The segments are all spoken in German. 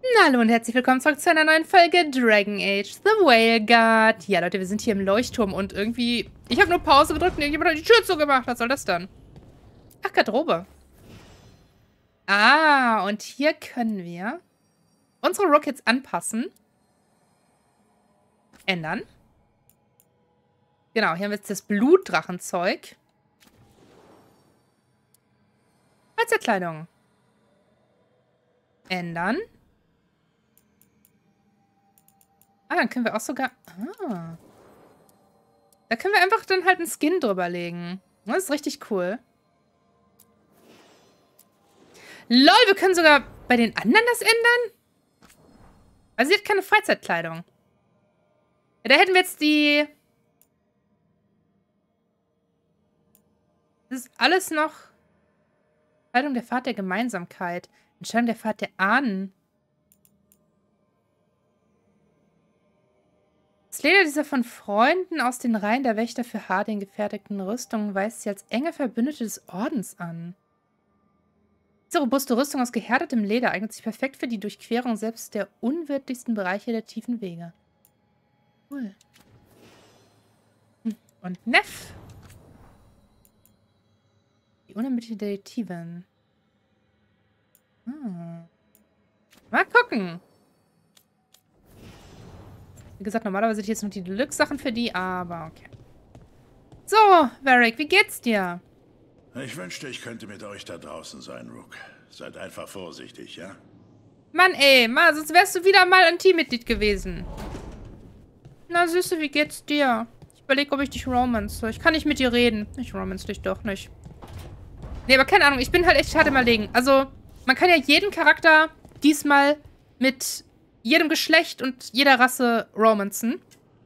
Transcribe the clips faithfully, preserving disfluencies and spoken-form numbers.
Hallo und herzlich willkommen zurück zu einer neuen Folge Dragon Age The Whale Guard. Ja, Leute, wir sind hier im Leuchtturm und irgendwie... Ich habe nur Pause gedrückt und irgendjemand hat die Tür zugemacht. Was soll das dann? Ach, Garderobe. Ah, und hier können wir unsere Rockets anpassen. Ändern. Genau, hier haben wir jetzt das Blutdrachenzeug. Freizeitkleidung. Ändern. Ah, dann können wir auch sogar... Ah. Da können wir einfach dann halt einen Skin drüber legen. Das ist richtig cool. Lol, wir können sogar bei den anderen das ändern? Also sie hat keine Freizeitkleidung. Ja, da hätten wir jetzt die... Das ist alles noch... Entscheidung der Pfad der Gemeinsamkeit. Entscheidung der Pfad der Ahnen. Das Leder dieser von Freunden aus den Reihen der Wächter für Harding gefertigten Rüstungen weist sie als enge Verbündete des Ordens an. Diese robuste Rüstung aus gehärtetem Leder eignet sich perfekt für die Durchquerung selbst der unwirtlichsten Bereiche der tiefen Wege. Cool. Hm. Und Neff. Die unermüdliche Detektivin. Hm. Mal gucken. Wie gesagt, normalerweise hätte ich jetzt nur die Deluxe-Sachen für die, aber okay. So, Varric, wie geht's dir? Ich wünschte, ich könnte mit euch da draußen sein, Rook. Seid einfach vorsichtig, ja? Mann, ey, Mann, sonst wärst du wieder mal ein Teammitglied gewesen. Na, Süße, wie geht's dir? Ich überlege, ob ich dich romance. Ich kann nicht mit dir reden. Ich romance dich doch nicht. Nee, aber keine Ahnung, ich bin halt echt schade mal legen. Also, man kann ja jeden Charakter diesmal mit jedem Geschlecht und jeder Rasse romancen.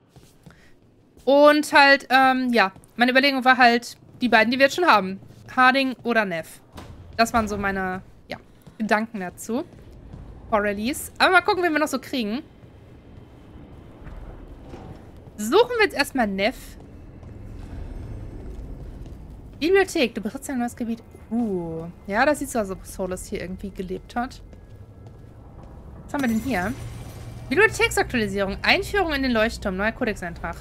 Und halt, ähm, ja, meine Überlegung war halt, die beiden, die wir jetzt schon haben. Harding oder Neff. Das waren so meine, ja, Gedanken dazu. Vor Release. Aber mal gucken, wen wir noch so kriegen. Suchen wir jetzt erstmal Neff. Bibliothek. Du betrittst ein neues Gebiet. Uh. Ja, das sieht so aus, als ob Solas hier irgendwie gelebt hat. Was haben wir denn hier? Bibliotheksaktualisierung. Einführung in den Leuchtturm. Neuer Kodexeintrag.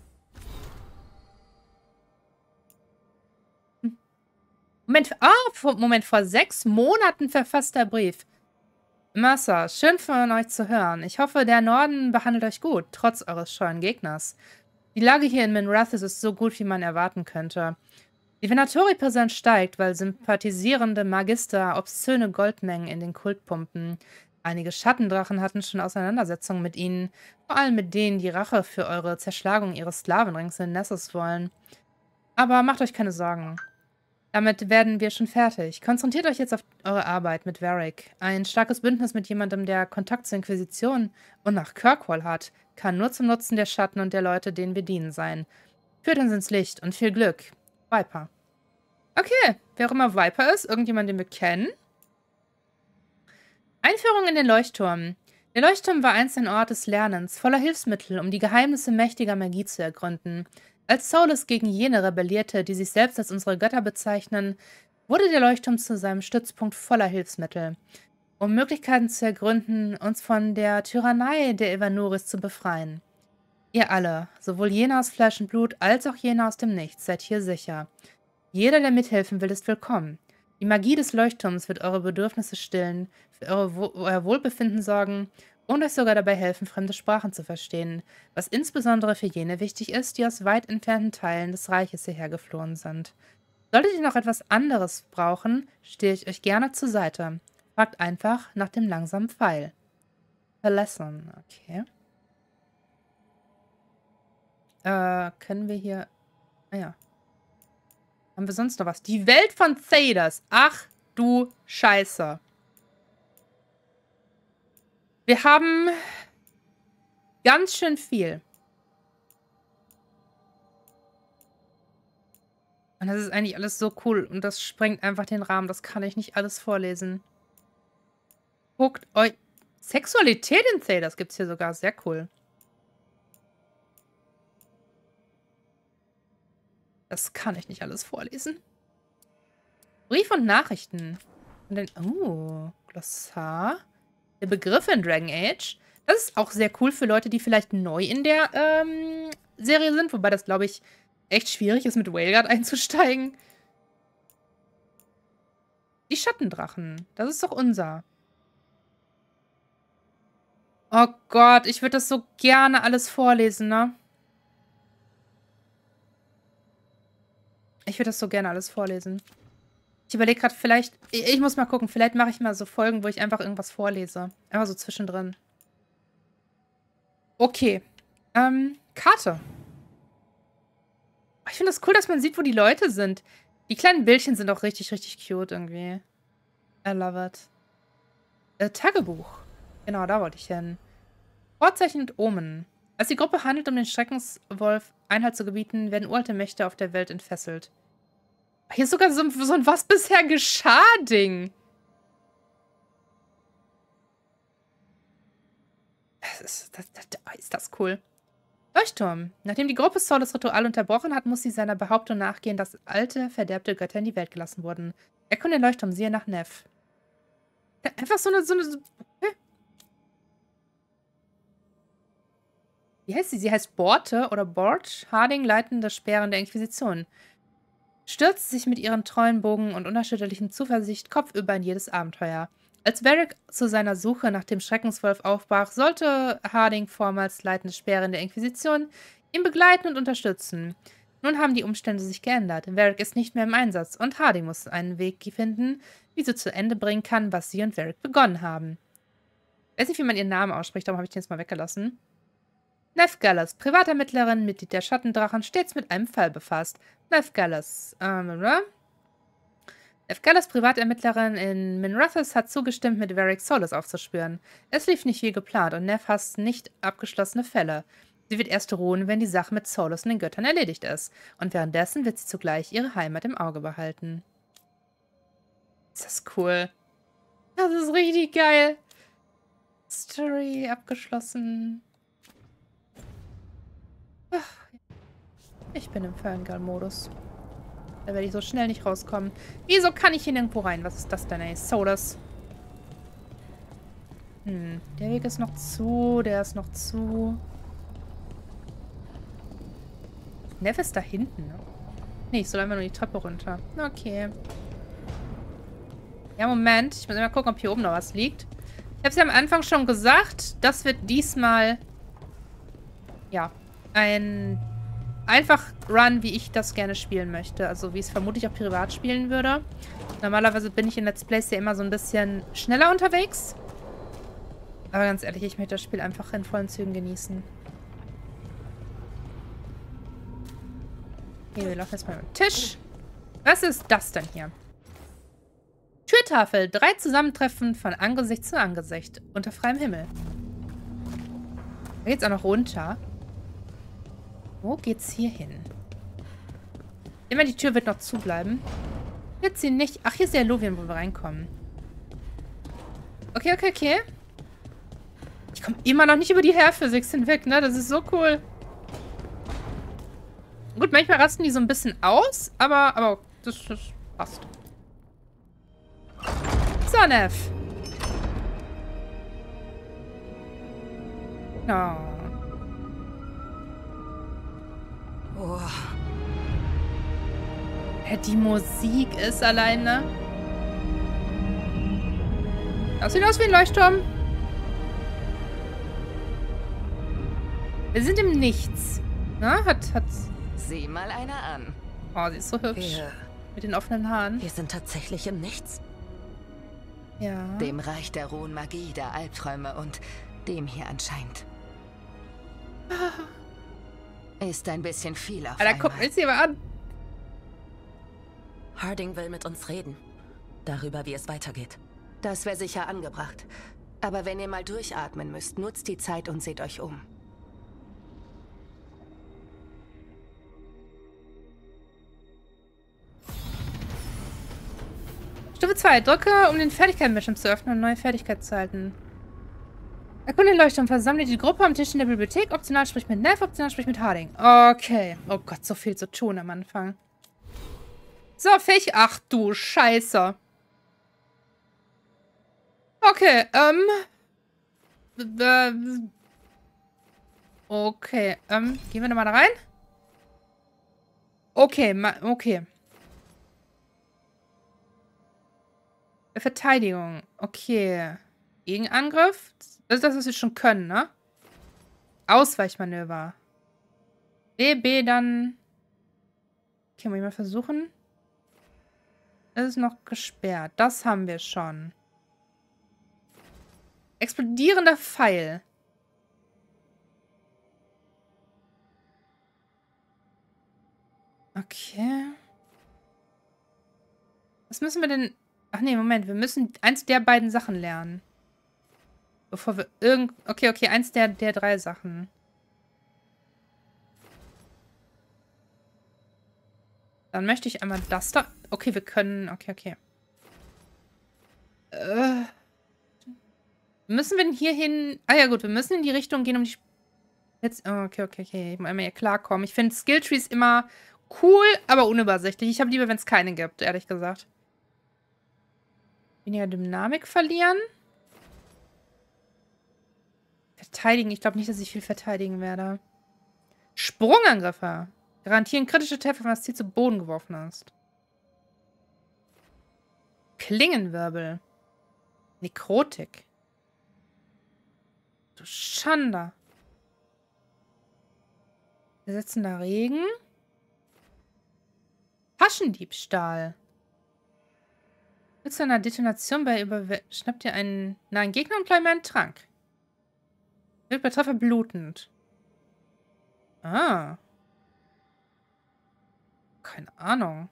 Hm. Moment. Oh, Moment. Vor sechs Monaten verfasster Brief. Mercer, schön von euch zu hören. Ich hoffe, der Norden behandelt euch gut, trotz eures scheuen Gegners. Die Lage hier in Minrathous ist so gut, wie man erwarten könnte. Die Venatori-Präsenz steigt, weil sympathisierende Magister obszöne Goldmengen in den Kult pumpen. Einige Schattendrachen hatten schon Auseinandersetzungen mit ihnen, vor allem mit denen, die Rache für eure Zerschlagung ihres Sklavenrings in Nessus wollen. Aber macht euch keine Sorgen. Damit werden wir schon fertig. Konzentriert euch jetzt auf eure Arbeit mit Varric. Ein starkes Bündnis mit jemandem, der Kontakt zur Inquisition und nach Kirkwall hat, kann nur zum Nutzen der Schatten und der Leute, denen wir dienen, sein. Führt uns ins Licht und viel Glück. Viper. Okay, wer auch immer Viper ist, irgendjemand, den wir kennen. Einführung in den Leuchtturm. Der Leuchtturm war einst ein Ort des Lernens, voller Hilfsmittel, um die Geheimnisse mächtiger Magie zu ergründen. Als Solas gegen jene rebellierte, die sich selbst als unsere Götter bezeichnen, wurde der Leuchtturm zu seinem Stützpunkt voller Hilfsmittel, um Möglichkeiten zu ergründen, uns von der Tyrannei der Evanuris zu befreien. Ihr alle, sowohl jene aus Fleisch und Blut als auch jene aus dem Nichts, seid hier sicher. Jeder, der mithelfen will, ist willkommen. Die Magie des Leuchtturms wird eure Bedürfnisse stillen, für eure Wo euer Wohlbefinden sorgen und euch sogar dabei helfen, fremde Sprachen zu verstehen, was insbesondere für jene wichtig ist, die aus weit entfernten Teilen des Reiches hierher geflohen sind. Solltet ihr noch etwas anderes brauchen, stehe ich euch gerne zur Seite. Fragt einfach nach dem langsamen Pfeil. Verlassen, okay. Äh, können wir hier... Ah ja. Haben wir sonst noch was? Die Welt von Thedas. Ach du Scheiße. Wir haben ganz schön viel. Und das ist eigentlich alles so cool. Und das sprengt einfach den Rahmen. Das kann ich nicht alles vorlesen. Guckt euch... Sexualität in Thedas gibt es hier sogar. Sehr cool. Das kann ich nicht alles vorlesen. Brief und Nachrichten. Und dann... Oh, Glossar. der Begriffe in Dragon Age. Das ist auch sehr cool für Leute, die vielleicht neu in der ähm, Serie sind. Wobei das, glaube ich, echt schwierig ist, mit Wailguard einzusteigen. Die Schattendrachen. Das ist doch unser. Oh Gott, ich würde das so gerne alles vorlesen, ne? Ich würde das so gerne alles vorlesen. Ich überlege gerade, vielleicht... Ich, ich muss mal gucken, vielleicht mache ich mal so Folgen, wo ich einfach irgendwas vorlese. Einfach so zwischendrin. Okay. Ähm, Karte. Ich finde das cool, dass man sieht, wo die Leute sind. Die kleinen Bildchen sind auch richtig, richtig cute irgendwie. I love it. Äh, Tagebuch. Genau, da wollte ich hin. Vorzeichen und Omen. Als die Gruppe handelt, um den Schreckenswolf Einhalt zu gebieten, werden uralte Mächte auf der Welt entfesselt. Hier ist sogar so, so ein Was bisher geschah Ding. Das ist, das, das, ist das cool. Leuchtturm. Nachdem die Gruppe Saul das Ritual unterbrochen hat, muss sie seiner Behauptung nachgehen, dass alte, verderbte Götter in die Welt gelassen wurden. Erkunde den Leuchtturm, siehe nach Neff. Einfach so eine... So eine okay. Wie heißt sie? Sie heißt Borte oder Borch Harding, leitende Speerin der Inquisition. Stürzt sich mit ihren treuen Bogen und unerschütterlichen Zuversicht kopfüber in jedes Abenteuer. Als Varric zu seiner Suche nach dem Schreckenswolf aufbrach, sollte Harding, vormals leitende Speerin der Inquisition, ihn begleiten und unterstützen. Nun haben die Umstände sich geändert. Varric ist nicht mehr im Einsatz und Harding muss einen Weg finden, wie sie zu Ende bringen kann, was sie und Varric begonnen haben. Ich weiß nicht, wie man ihren Namen ausspricht, darum habe ich den jetzt mal weggelassen. Neff Gallas, Privatermittlerin, Mitglied der Schattendrachen, stets mit einem Fall befasst. Neff Gallas, ähm, oder? Neff Gallas, Privatermittlerin in Minrathous, hat zugestimmt, mit Varric Solis aufzuspüren. Es lief nicht wie geplant und Neff hasst nicht abgeschlossene Fälle. Sie wird erst ruhen, wenn die Sache mit Solis und den Göttern erledigt ist. Und währenddessen wird sie zugleich ihre Heimat im Auge behalten. Ist das cool. Das ist richtig geil. Story abgeschlossen. Ach, ich bin im Ferngirl-Modus. Da werde ich so schnell nicht rauskommen. Wieso kann ich hier nirgendwo rein? Was ist das denn, ey? Solas. Hm, der Weg ist noch zu, der ist noch zu. Neff ist da hinten, ne? Nee, ich soll einfach nur die Treppe runter. Okay. Ja, Moment. Ich muss mal gucken, ob hier oben noch was liegt. Ich habe es ja am Anfang schon gesagt. Das wird diesmal... Ja, ein... einfach Run, wie ich das gerne spielen möchte. Also wie ich es vermutlich auch privat spielen würde. Normalerweise bin ich in Let's Plays ja immer so ein bisschen schneller unterwegs. Aber ganz ehrlich, ich möchte das Spiel einfach in vollen Zügen genießen. Okay, wir laufen jetzt mal über den Tisch. Was ist das denn hier? Türtafel. Drei Zusammentreffen von Angesicht zu Angesicht. Unter freiem Himmel. Da geht's auch noch runter. Wo geht's hier hin? Immer die Tür wird noch zubleiben. Jetzt sie nicht. Ach, hier ist der Luvien, wo wir reinkommen. Okay, okay, okay. Ich komme immer noch nicht über die Hair Physics hinweg, ne? Das ist so cool. Gut, manchmal rasten die so ein bisschen aus, aber, aber das, das passt. So, Neff. Oh. Oh. Ja, die Musik ist alleine. Das sieht aus wie ein Leuchtturm. Wir sind im Nichts. Na, hat, hat... Sieh mal einer an. Oh, sie ist so hübsch. Wir, Mit den offenen Haaren. wir sind tatsächlich im Nichts. Ja. Dem Reich der rohen Magie, der Albträume und dem hier anscheinend. Ist ein bisschen viel auf Alter, einmal. guck mir sie mal an. Harding will mit uns reden. Darüber, wie es weitergeht. Das wäre sicher angebracht. Aber wenn ihr mal durchatmen müsst, nutzt die Zeit und seht euch um. Stufe zwei. Drücke, um den Fertigkeiten-Bildschirm zu öffnen und neue Fertigkeit zu halten. Erkunde den Leuchtturm. Versammle die Gruppe am Tisch in der Bibliothek. Optional sprich mit Neff, optional sprich mit Harding. Okay. Oh Gott, so viel zu tun am Anfang. So, Fähig. Ach du Scheiße. Okay, ähm. Äh, okay, ähm, gehen wir nochmal da rein? Okay, ma okay. Verteidigung. Okay. Gegenangriff. Das ist das, was wir schon können, ne? Ausweichmanöver. B, B, dann... Okay, muss ich mal versuchen. Das ist noch gesperrt. Das haben wir schon. Explodierender Pfeil. Okay. Was müssen wir denn... Ach nee, Moment. Wir müssen eins der beiden Sachen lernen. Bevor wir irgend... Okay, okay. Eins der, der drei Sachen. Dann möchte ich einmal das da... Okay, wir können... Okay, okay. Äh... Müssen wir denn hier hin... Ah ja, gut. Wir müssen in die Richtung gehen, um die... Jetzt... Oh, okay, okay, okay. Ich muss einmal hier klarkommen. Ich finde Skilltrees immer cool, aber unübersichtlich. Ich habe lieber, wenn es keine gibt, ehrlich gesagt. Weniger Dynamik verlieren. Verteidigen. Ich glaube nicht, dass ich viel verteidigen werde. Sprungangriffe. Garantieren kritische Treffer, wenn das Ziel zu Boden geworfen ist. Klingenwirbel. Nekrotik. Du Schande. Besetzender Regen. Taschendiebstahl. Mit einer Detonation bei Überwältigung. Schnappt ihr einen nahen Gegner und bleibt einen Trank. Wirkt bei Treffer blutend. Ah. Keine Ahnung.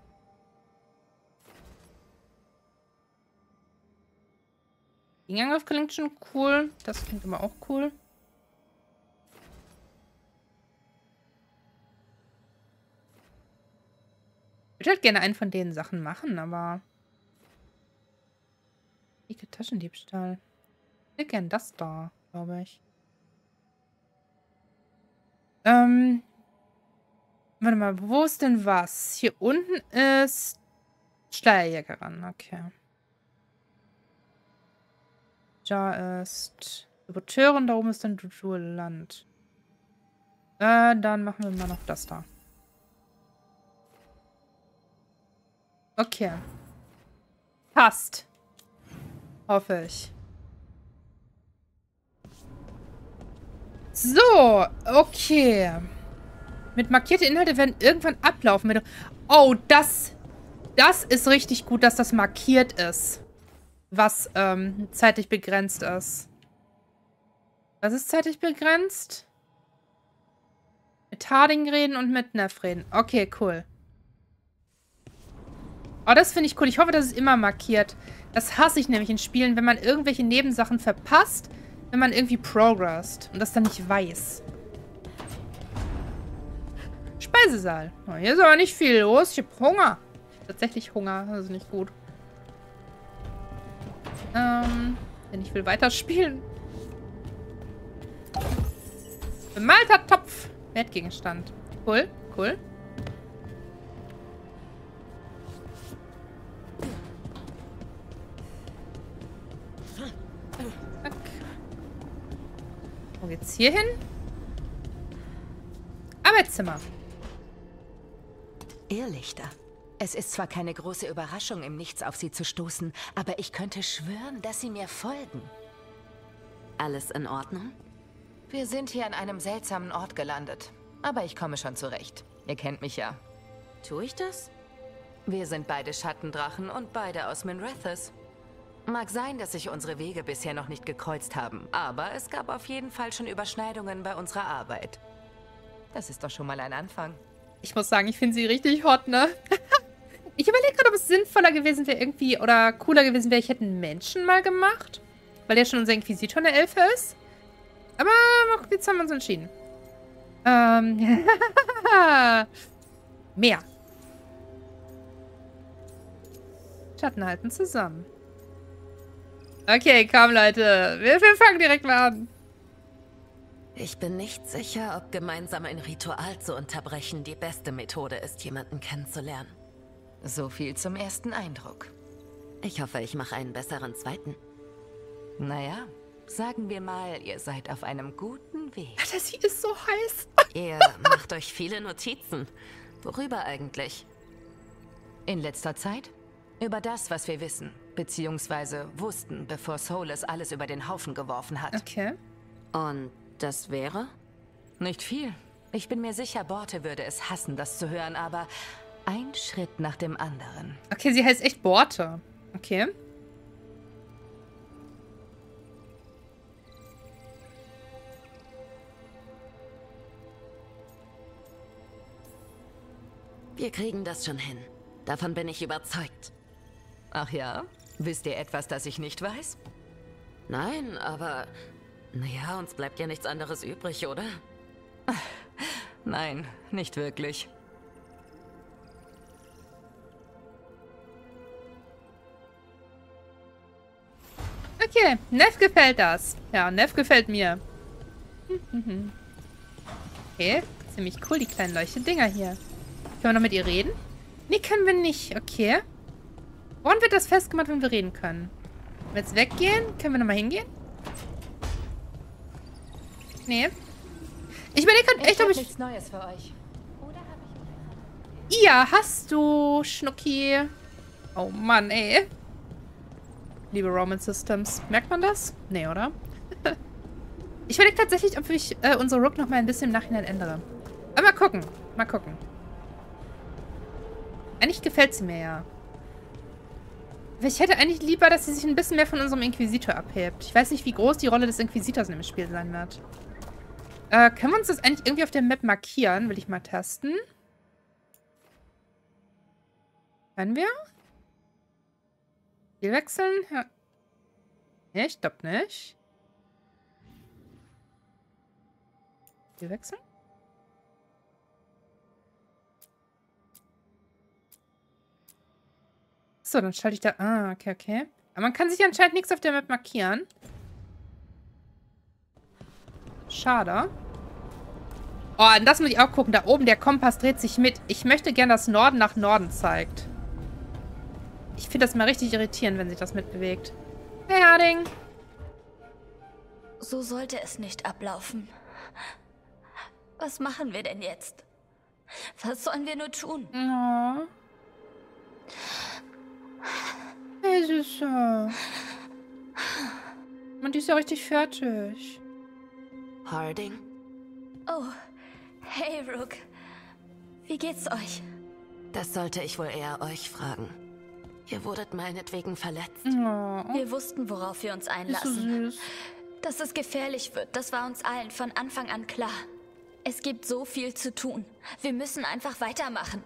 Gegenangriff klingt schon cool. Das klingt immer auch cool. Ich würde halt gerne einen von den Sachen machen, aber... Ich Taschendiebstahl. Ich hätte gern das da, glaube ich. Ähm... Warte mal, wo ist denn was? Hier unten ist Schleierjägerin, okay. Da ist Saboteurin, da oben ist dann Duduland. Äh, dann machen wir mal noch das da. Okay. Passt. Hoffe ich. So, okay. Mit markierte Inhalte werden irgendwann ablaufen. Oh, das, das ist richtig gut, dass das markiert ist. Was ähm, zeitlich begrenzt ist. Was ist zeitlich begrenzt? Mit Harding reden und mit Neff reden. Okay, cool. Oh, das finde ich cool. Ich hoffe, das ist immer markiert. Das hasse ich nämlich in Spielen, wenn man irgendwelche Nebensachen verpasst, wenn man irgendwie progressed und das dann nicht weiß. Speisesaal. Oh, hier ist aber nicht viel los. Ich habe Hunger. Tatsächlich Hunger. Das ist nicht gut. Ähm, denn ich will weiterspielen. Bemalter Topf. Wertgegenstand. Cool, cool. Zack. Wo geht's hier hin? Arbeitszimmer. Irrlichter. Es ist zwar keine große Überraschung, im Nichts auf sie zu stoßen, aber ich könnte schwören, dass sie mir folgen. Alles in Ordnung? Wir sind hier an einem seltsamen Ort gelandet. Aber ich komme schon zurecht. Ihr kennt mich ja. Tue ich das? Wir sind beide Schattendrachen und beide aus Minrethys. Mag sein, dass sich unsere Wege bisher noch nicht gekreuzt haben, aber es gab auf jeden Fall schon Überschneidungen bei unserer Arbeit. Das ist doch schon mal ein Anfang. Ich muss sagen, ich finde sie richtig hot, ne? Ich überlege gerade, ob es sinnvoller gewesen wäre irgendwie oder cooler gewesen wäre, ich hätte einen Menschen mal gemacht. Weil der schon unser Inquisitor eine Elfe ist. Aber jetzt haben wir uns entschieden. Ähm. Mehr. Schatten halten zusammen. Okay, komm, Leute. Wir, wir fangen direkt mal an. Ich bin nicht sicher, ob gemeinsam ein Ritual zu unterbrechen die beste Methode ist, jemanden kennenzulernen. So viel zum ersten Eindruck. Ich hoffe, ich mache einen besseren zweiten. Naja, Sagen wir mal, ihr seid auf einem guten Weg. Alter, sie ist so heiß. Ihr macht euch viele Notizen. Worüber eigentlich? In letzter Zeit? Über das, was wir wissen, beziehungsweise wussten, bevor Solus alles über den Haufen geworfen hat. Okay. Und das wäre? Nicht viel. Ich bin mir sicher, Borte würde es hassen, das zu hören, aber ein Schritt nach dem anderen. Okay, sie heißt echt Borte. Okay. Wir kriegen das schon hin. Davon bin ich überzeugt. Ach ja? Wisst ihr etwas, das ich nicht weiß? Nein, aber... Naja, uns bleibt ja nichts anderes übrig, oder? Nein, nicht wirklich. Okay, Neff gefällt das. Ja, Neff gefällt mir. Okay, ziemlich cool, die kleinen Leuchtedinger hier. Können wir noch mit ihr reden? Nee, können wir nicht. Okay. Woran wird das festgemacht, wenn wir reden können? Wenn wir jetzt weggehen, können wir nochmal hingehen? Nee. Ich überlege gerade echt, ob ich... nichts Neues für euch. Oder habe ich... Ja, hast du, Schnucki. Oh Mann, ey. Liebe Roman Systems. Merkt man das? Nee, oder? Ich überlege tatsächlich, ob ich äh, unsere Rook noch mal ein bisschen im Nachhinein ändere. Aber mal gucken. Mal gucken. Eigentlich gefällt sie mir ja. Aber ich hätte eigentlich lieber, dass sie sich ein bisschen mehr von unserem Inquisitor abhebt. Ich weiß nicht, wie groß die Rolle des Inquisitors in dem Spiel sein wird. Äh, können wir uns das eigentlich irgendwie auf der Map markieren? Will ich mal testen. Können wir? Spiel wechseln? Ja. Nee, ich glaube nicht. Spiel wechseln? So, dann schalte ich da... Ah, okay, okay. Aber man kann sich anscheinend nichts auf der Map markieren. Schade. Oh, und das muss ich auch gucken. Da oben, der Kompass dreht sich mit. Ich möchte gern, dass Norden nach Norden zeigt. Ich finde das mal richtig irritierend, wenn sich das mitbewegt. Hey, Harding. So sollte es nicht ablaufen. Was machen wir denn jetzt? Was sollen wir nur tun? Oh. Hey, Süße. Und die ist ja richtig fertig. Harding? Oh, hey, Rook. Wie geht's euch? Das sollte ich wohl eher euch fragen. Ihr wurdet meinetwegen verletzt. Oh. Wir wussten, worauf wir uns Ist so einlassen. süß. Dass es gefährlich wird, das war uns allen von Anfang an klar. Es gibt so viel zu tun. Wir müssen einfach weitermachen.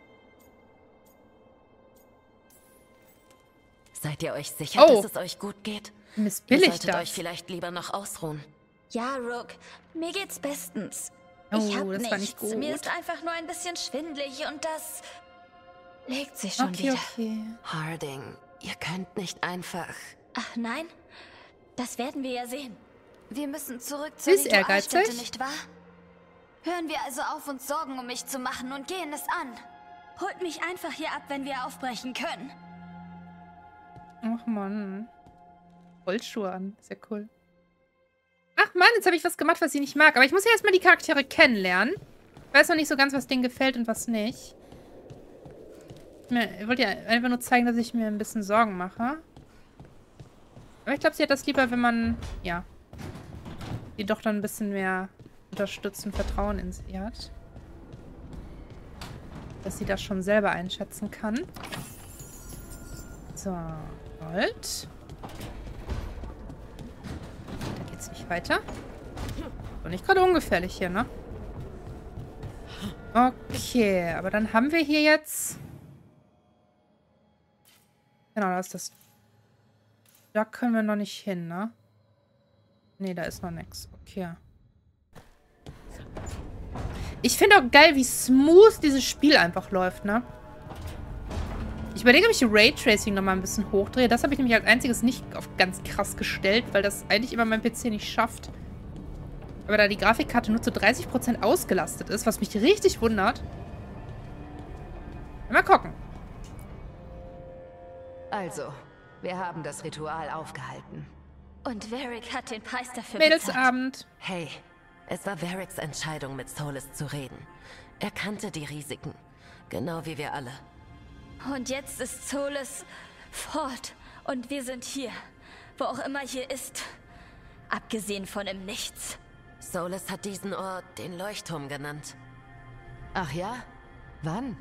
Seid ihr euch sicher, Oh. dass es euch gut geht? Ihr Missbilligt solltet euch das. vielleicht lieber noch ausruhen. Ja, Rook, mir geht's bestens. Oh, ich hab das nichts. war nicht gut. Mir ist einfach nur ein bisschen schwindelig und das legt sich schon Okay, wieder. okay. Harding, ihr könnt nicht einfach... Ach nein? Das werden wir ja sehen. Wir müssen zurück zur Sie ist Ritualstätte, ehrgeizig. nicht wahr? Hören wir also auf, uns Sorgen um mich zu machen und gehen es an. Holt mich einfach hier ab, wenn wir aufbrechen können. Ach Mann. Holzschuhe an. Sehr cool. Ach Mann, jetzt habe ich was gemacht, was sie nicht mag. Aber ich muss ja erstmal die Charaktere kennenlernen. Ich weiß noch nicht so ganz, was denen gefällt und was nicht. Ich wollte ja einfach nur zeigen, dass ich mir ein bisschen Sorgen mache. Aber ich glaube, sie hat das lieber, wenn man, ja, die doch dann ein bisschen mehr unterstützen, Vertrauen in sie hat. Dass sie das schon selber einschätzen kann. So, Gold. Da geht's nicht weiter. So, nicht gerade ungefährlich hier, ne? Okay, aber dann haben wir hier jetzt... Genau, da ist das... Da können wir noch nicht hin, ne? Nee, da ist noch nichts. Okay. Ich finde auch geil, wie smooth dieses Spiel einfach läuft, ne? Ich überlege, ob ich die Raytracing nochmal ein bisschen hochdrehe. Das habe ich nämlich als einziges nicht auf ganz krass gestellt, weil das eigentlich immer mein P C nicht schafft. Aber da die Grafikkarte nur zu dreißig Prozent ausgelastet ist, was mich richtig wundert. Mal gucken. Also, wir haben das Ritual aufgehalten. Und Varric hat den Preis dafür bezahlt. Mädelsabend. Hey, es war Varrics Entscheidung, mit Solas zu reden. Er kannte die Risiken. Genau wie wir alle. Und jetzt ist Solas fort. Und wir sind hier. Wo auch immer hier ist. Abgesehen von im Nichts. Solas hat diesen Ort den Leuchtturm genannt. Ach ja? Wann?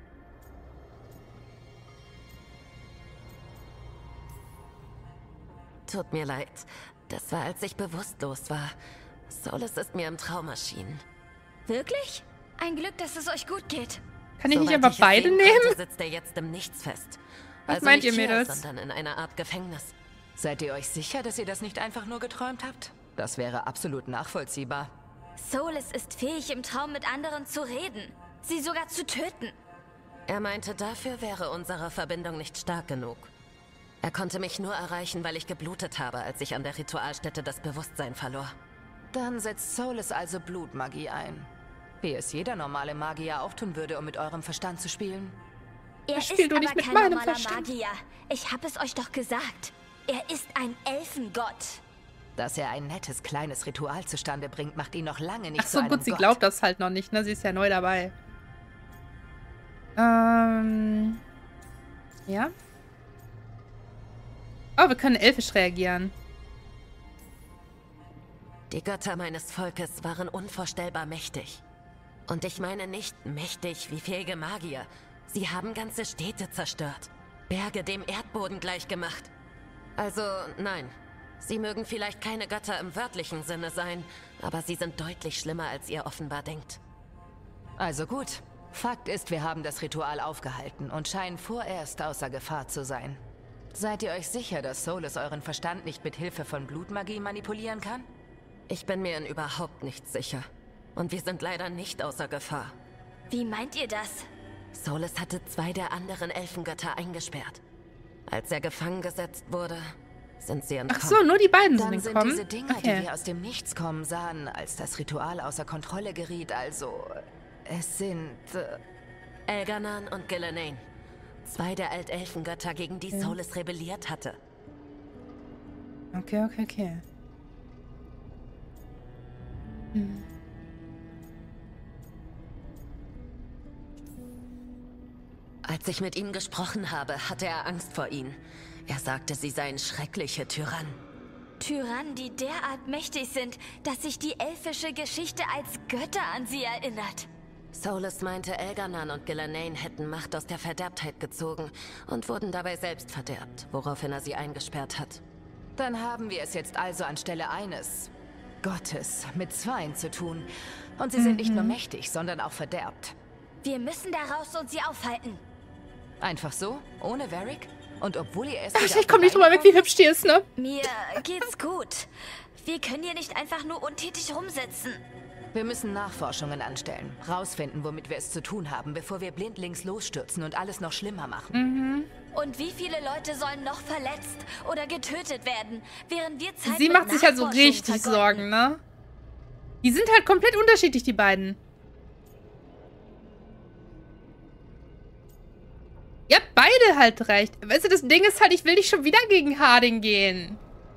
Tut mir leid. Das war, als ich bewusstlos war. Solas ist mir im Traum erschienen. Wirklich? Ein Glück, dass es euch gut geht. Kann ich nicht Soweit einfach es beide sehen nehmen? konnte, sitzt er jetzt im Nichts fest. Was Also meint nicht ihr, hier, Mädels? sondern in einer Art Gefängnis. Seid ihr euch sicher, dass ihr das nicht einfach nur geträumt habt? Das wäre absolut nachvollziehbar. Solas ist fähig, im Traum mit anderen zu reden. Sie sogar zu töten. Er meinte, dafür wäre unsere Verbindung nicht stark genug. Er konnte mich nur erreichen, weil ich geblutet habe, als ich an der Ritualstätte das Bewusstsein verlor. Dann setzt Solas also Blutmagie ein. Wie es jeder normale Magier auch tun würde, um mit eurem Verstand zu spielen. Er Ich spiel ist doch aber nicht mit kein meinem normaler Verstand. Magier. Ich hab es euch doch gesagt. Er ist ein Elfengott. Dass er ein nettes, kleines Ritual zustande bringt, macht ihn noch lange nicht Ach zu so, einem gut, sie Gott. glaubt das halt noch nicht, ne? Sie ist ja neu dabei. Ähm. Ja. Oh, wir können elfisch reagieren. Die Götter meines Volkes waren unvorstellbar mächtig. Und ich meine nicht mächtig wie fähige Magier. Sie haben ganze Städte zerstört. Berge dem Erdboden gleichgemacht. Also, nein. Sie mögen vielleicht keine Götter im wörtlichen Sinne sein, aber sie sind deutlich schlimmer, als ihr offenbar denkt. Also gut. Fakt ist, wir haben das Ritual aufgehalten und scheinen vorerst außer Gefahr zu sein. Seid ihr euch sicher, dass Solas euren Verstand nicht mit Hilfe von Blutmagie manipulieren kann? Ich bin mir in überhaupt nichts sicher. Und wir sind leider nicht außer Gefahr. Wie meint ihr das? Solas hatte zwei der anderen Elfengötter eingesperrt. Als er gefangen gesetzt wurde, sind sie entkommen. Ach so, nur die beiden Dann sind sind entkommen. diese Dinger, Okay. die wir aus dem Nichts kommen sahen, als das Ritual außer Kontrolle geriet, also... Es sind... Äh, Elganan und Gillenane. Zwei der Altelfengötter, gegen die Solas rebelliert hatte. Okay, okay, okay. Hm. Als ich mit ihm gesprochen habe, hatte er Angst vor ihnen. Er sagte, sie seien schreckliche Tyrannen. Tyrannen, die derart mächtig sind, dass sich die elfische Geschichte als Götter an sie erinnert. Solas meinte, Elganan und Gillenane hätten Macht aus der Verderbtheit gezogen und wurden dabei selbst verderbt, woraufhin er sie eingesperrt hat. Dann haben wir es jetzt also anstelle eines Gottes mit Zweien zu tun. Und sie sind nicht nur mächtig, sondern auch verderbt. Wir müssen da raus und sie aufhalten. Einfach so? Ohne Varric? Und obwohl ihr erst Ach, wieder ich komm nicht drüber weg, wie hübsch die ist, ne? Mir geht's gut. Wir können hier nicht einfach nur untätig rumsitzen. Wir müssen Nachforschungen anstellen. Rausfinden, womit wir es zu tun haben, bevor wir blindlings losstürzen und alles noch schlimmer machen. Und wie viele Leute sollen noch verletzt oder getötet werden, während wir Zeit Sie mit macht sich halt so Nachforschung richtig vergeuden? Sorgen, ne? Die sind halt komplett unterschiedlich, die beiden. Ja, beide halt recht. Weißt du, das Ding ist halt, ich will nicht schon wieder gegen Harding gehen.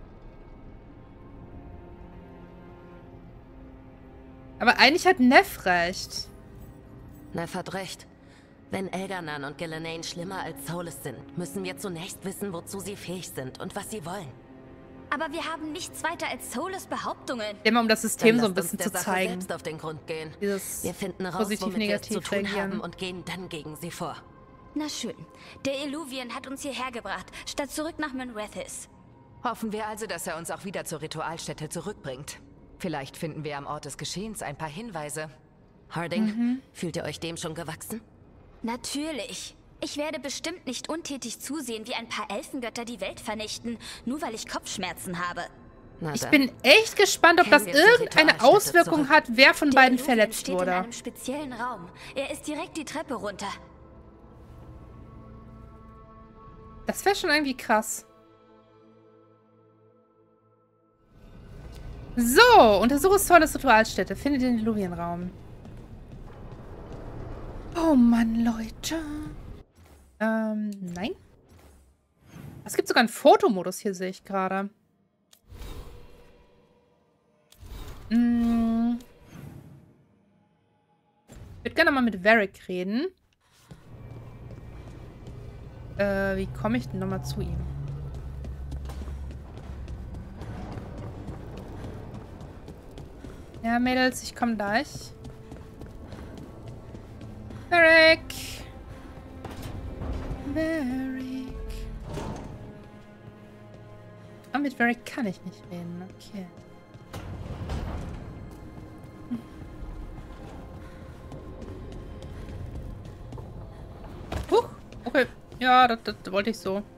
Aber eigentlich hat Neff recht. Neff hat recht. Wenn Elganan und Gillenane schlimmer als Solas sind, müssen wir zunächst wissen, wozu sie fähig sind und was sie wollen. Aber wir haben nichts weiter als Solas Behauptungen. Immer um das System Dann so ein lasst bisschen uns zu der Sache zeigen. selbst auf den Grund gehen. Dieses Wir finden raus, womit wir es zu positiv-negativ tun reagieren. haben und gehen dann gegen sie vor. Na schön. Der Illuvian hat uns hierher gebracht, statt zurück nach Manrethis. Hoffen wir also, dass er uns auch wieder zur Ritualstätte zurückbringt. Vielleicht finden wir am Ort des Geschehens ein paar Hinweise. Harding, fühlt ihr euch dem schon gewachsen? Natürlich. Ich werde bestimmt nicht untätig zusehen, wie ein paar Elfengötter die Welt vernichten, nur weil ich Kopfschmerzen habe. Na Ich dann. bin echt gespannt, ob das Kehren wir zur irgendeine Ritualstätte Auswirkung zurück. hat, wer von Der beiden Illuvian verletzt steht in wurde. einem speziellen Raum. Er ist direkt die Treppe runter. Das wäre schon irgendwie krass. So, untersuche Solas Ritualstätte. Finde den Illuvienraum. Oh Mann, Leute. Ähm, nein. Es gibt sogar einen Fotomodus hier, sehe ich gerade. Hm. Ich würde gerne mal mit Varric reden. Äh, wie komme ich denn nochmal zu ihm? Ja, Mädels, ich komme gleich. Varric! Varric. Ah, mit Varric kann ich nicht reden. Okay. Hm. Huch, okay. Ja, das, das wollte ich so.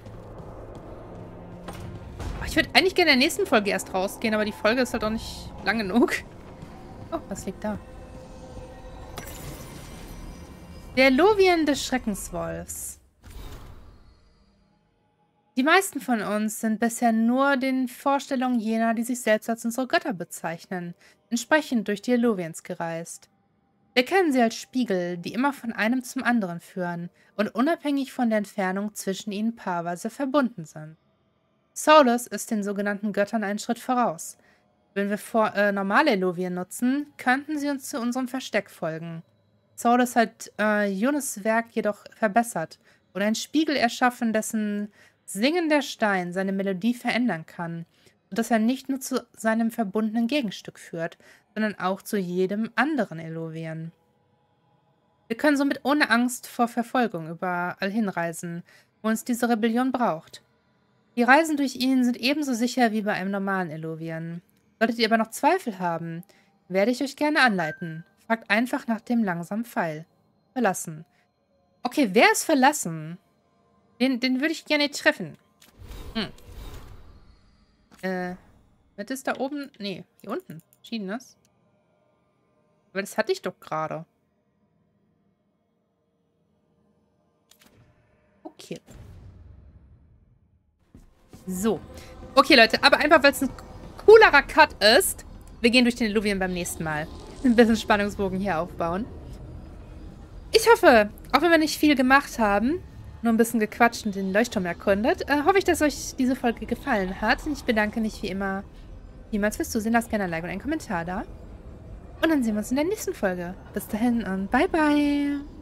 Ich würde eigentlich gerne in der nächsten Folge erst rausgehen, aber die Folge ist halt auch nicht lang genug. Oh, was liegt da? Der Elovien des Schreckenswolfs. Die meisten von uns sind bisher nur den Vorstellungen jener, die sich selbst als unsere Götter bezeichnen, entsprechend durch die Eloviens gereist. Wir kennen sie als Spiegel, die immer von einem zum anderen führen und unabhängig von der Entfernung zwischen ihnen paarweise verbunden sind. Solus ist den sogenannten Göttern einen Schritt voraus. Wenn wir vor, äh, normale Elovien nutzen, könnten sie uns zu unserem Versteck folgen. Solus hat äh, Yunes Werk jedoch verbessert und einen Spiegel erschaffen, dessen singender Stein seine Melodie verändern kann und dass er nicht nur zu seinem verbundenen Gegenstück führt, sondern auch zu jedem anderen Elovien. Wir können somit ohne Angst vor Verfolgung überall hinreisen, wo uns diese Rebellion braucht. Die Reisen durch ihn sind ebenso sicher wie bei einem normalen Elovien. Solltet ihr aber noch Zweifel haben, werde ich euch gerne anleiten. Fragt einfach nach dem langsamen Pfeil. Verlassen. Okay, wer ist verlassen? Den, den würde ich gerne treffen. Hm. Äh, was ist da oben? Nee, hier unten. Verschiedenes. Aber das hatte ich doch gerade. Okay. So. Okay, Leute, aber einfach, weil es ein coolerer Cut ist, wir gehen durch den Elovien beim nächsten Mal. Ein bisschen Spannungsbogen hier aufbauen. Ich hoffe, auch wenn wir nicht viel gemacht haben, nur ein bisschen gequatscht und den Leuchtturm erkundet, äh, hoffe ich, dass euch diese Folge gefallen hat. Ich bedanke mich wie immer vielmals fürs Zusehen. Lasst gerne ein Like und einen Kommentar da. Und dann sehen wir uns in der nächsten Folge. Bis dahin und bye bye.